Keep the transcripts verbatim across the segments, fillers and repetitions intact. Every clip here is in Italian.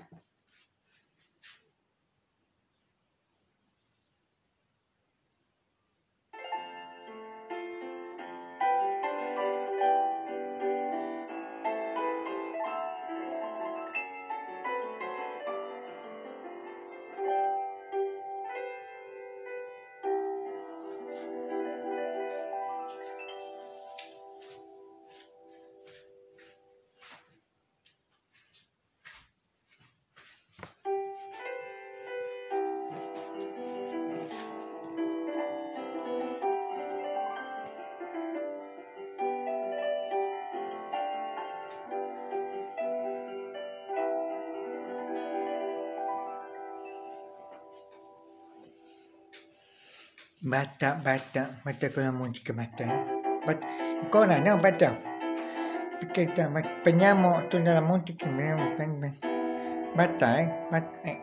Basta, basta, basta con la musica, basta. Eh? Basta. Ancora, no, basta. Perché spegniamo tutta la musica. Basta, eh? Basta, eh.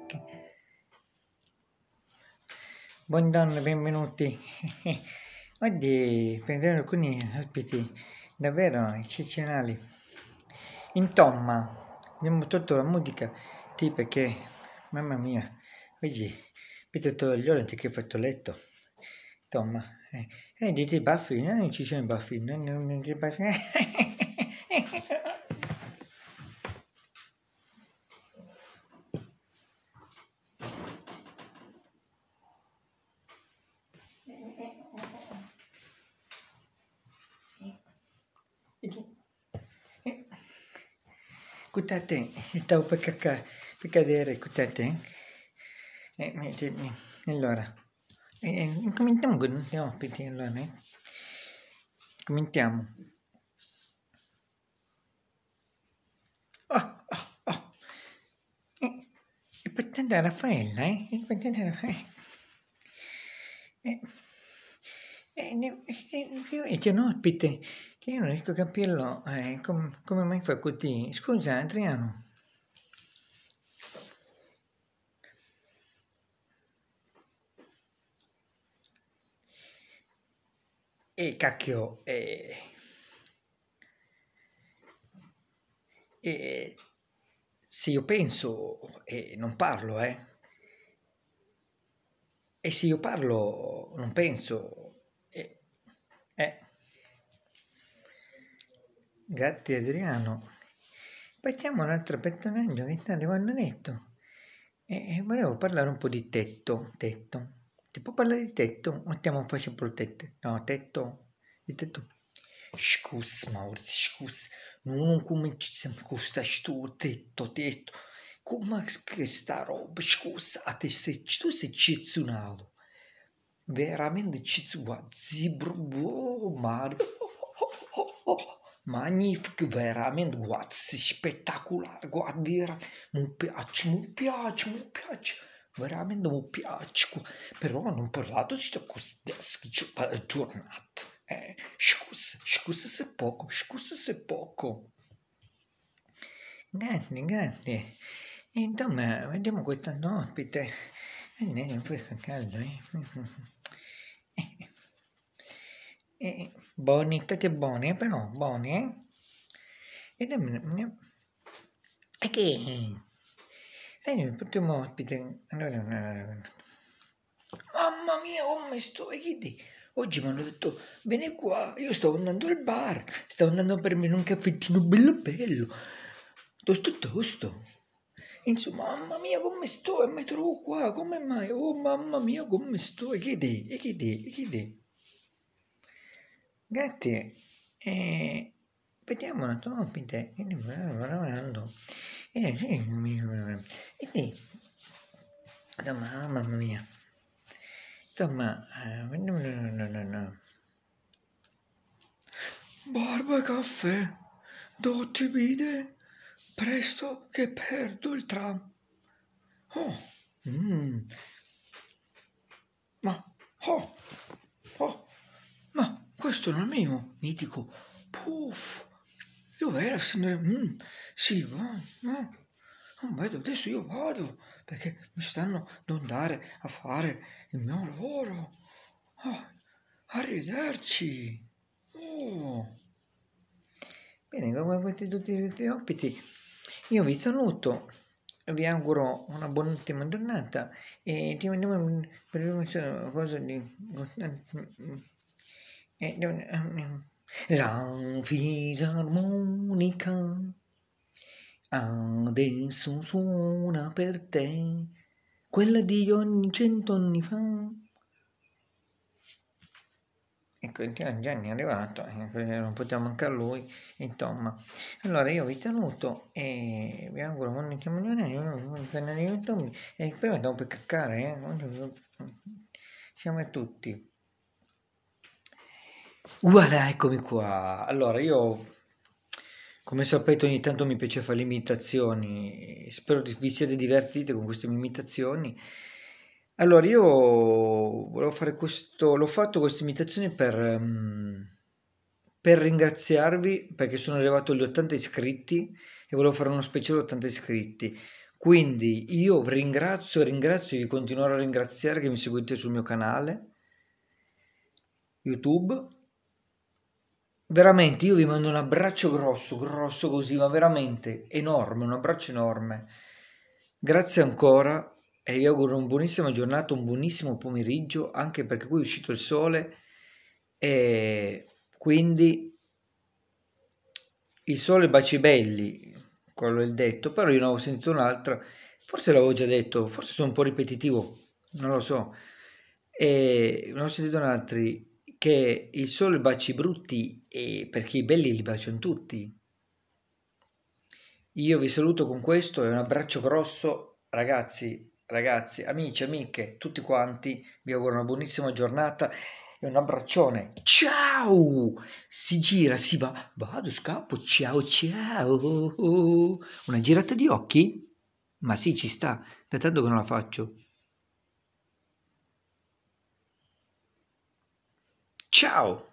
Buongiorno, benvenuti. Oggi prenderò alcuni ospiti davvero eccezionali. Insomma, abbiamo tolto la musica, sì, perché, mamma mia, oggi ho tolto gli ore che ho fatto letto. Insomma, eh, eh, dite i baffi, no, non ci sono i baffi, non, non, non ci baffi. Scusate, stavo per, cacca, per cadere, scusate. Eh, eh, allora, eh, eh, cominciamo con gli ospiti, allora, eh. Cominciamo. Oh, oh, oh. Eh, è partita Raffaella, eh? È partita Raffaella. Eh, eh, eh, c'è un ospite che io non riesco a capirlo, eh, com, come mai fa così? Scusa, Adriano. E cacchio, eh, eh, se io penso e non parlo, eh, e se io parlo non penso, eh, eh. Grazie Adriano. Passiamo a un altro personaggio che sta arrivando netto. E volevo parlare un po' di tetto. Tetto. Ti può parlare di tetto? O stiamo facendo il tetto? No, tetto. Di tetto. Scusa Maurizio, scusa. Non cominciamo con questo tetto, tetto. Come che sta roba? Scusa, a te sei, tu sei eccezionale. Veramente eccezionale. Zibro, oh, Mario. Magnifico, veramente, guarda, spettacolare, guarda, vera, mi piace, mi piace, mi piace, veramente mi piace, però non parlato di questa giornata, eh, scusa, scusa se poco, scusa se poco. Grazie, grazie. E insomma, vediamo questa ospite, e ne fa caldo, eh. Eh, buoni, state buoni, però buoni, eh? Ed è, è che è il primo ospite. Allora, mamma mia, come sto? E che di? Oggi mi hanno detto, vieni qua, io stavo andando al bar, stavo andando a bermi un caffettino bello bello, tosto tosto. Insomma, mamma mia, come sto? E mi trovo qua, come mai? Oh, mamma mia, come sto? E che di? E che di? E che di? Grazie, eh, vediamo un attimo ospite, e lavorando, e quindi, insomma, mamma mia, insomma, no, no, no, no. Barba e caffè, dotti vide, presto che perdo il tram. Oh, mm. Ma, oh, oh, ma questo non è mio, mitico, puff. Dov'era signore? Mm, sì, va, no. Non vedo, adesso io vado, perché mi stanno ad andare a fare il mio lavoro. Oh, arrivederci. Oh. Bene, come questi tutti gli ospiti, io vi saluto. vi auguro una buonissima giornata e ti vediamo per una cosa di... La fisarmonica adesso suona per te, quella di ogni cento anni fa. Ecco, Gianni è arrivato, non poteva mancare lui, insomma. Allora io vi saluto e vi auguro buon inizio canale YouTube e poi andiamo per caccare, eh? Siamo tutti. Voilà, eccomi qua. Allora io, come sapete, ogni tanto mi piace fare le imitazioni, spero vi siate divertiti con queste mie imitazioni. Allora, io volevo fare questo, l'ho fatto queste imitazioni per, um, per ringraziarvi perché sono arrivato agli ottanta iscritti e volevo fare uno speciale ottanta iscritti. Quindi io vi ringrazio, ringrazio e vi continuerò a ringraziare che mi seguite sul mio canale YouTube. Veramente, io vi mando un abbraccio grosso, grosso così, ma veramente enorme, un abbraccio enorme. Grazie ancora e vi auguro una buonissima giornata, un buonissimo pomeriggio, anche perché qui è uscito il sole e quindi il sole baci belli, quello è il detto, però io ne avevo sentito un'altra, forse l'avevo già detto, forse sono un po' ripetitivo, non lo so, e ne avevo sentito un'altra che il sole baci brutti e perché i belli li baciano tutti. Io vi saluto con questo e un abbraccio grosso, ragazzi, ragazzi, amici, amiche, tutti quanti, vi auguro una buonissima giornata e un abbraccione. Ciao! Si gira, si va, vado, scappo, ciao, ciao. Una girata di occhi? Ma sì, ci sta, da tanto che non la faccio. Ciao!